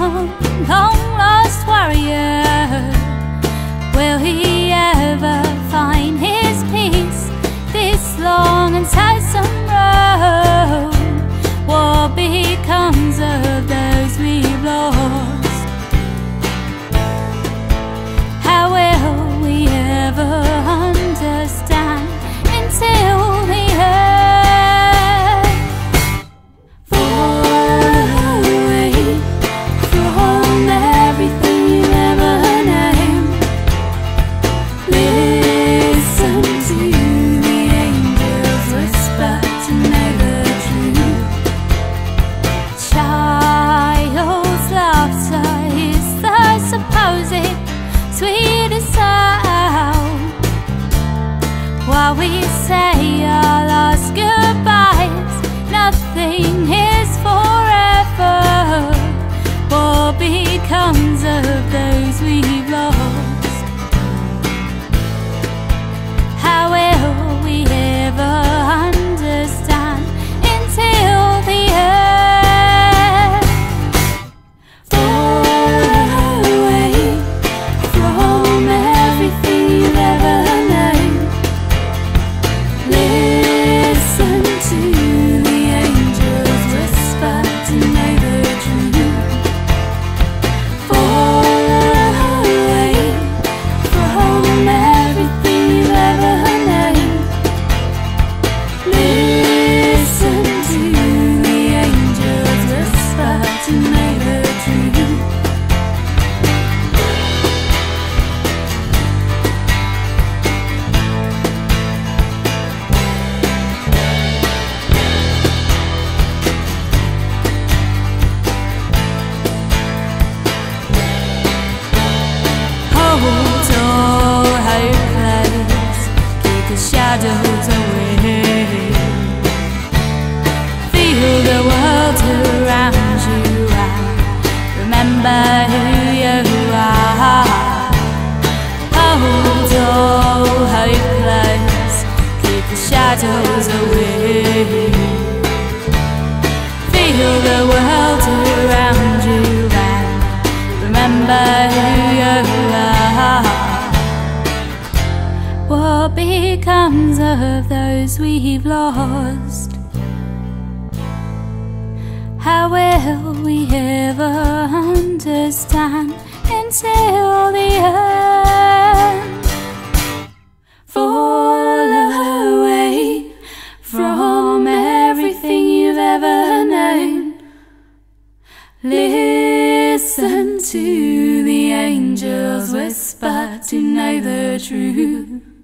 long-lost warrior. Will he ever find his peace this long and tiresome road? What becomes of those we've lost? How will we ever understand until the earth falls away from everything you've ever known? Listen to the angels whisper to know the truth. Child's laughter is the supposed sweetest sound, while we say our last goodbyes, nothing is forever. What becomes of those we've lost? How will we ever understand until the earth falls away from everything you've ever known? Listen to the angels whisper to know the truth. Fall away from everything you've ever known. Listen to the angels whisper to know the truth. Hold all hopeless, keep the shadows away. Feel the world around you and remember who you are. Hold all hopeless, keep the shadows away. Feel the world around you and remember who you are. What becomes of those we've lost? How will we ever understand until the end fall away from everything you've ever known? Listen to the angels whisper to know the truth.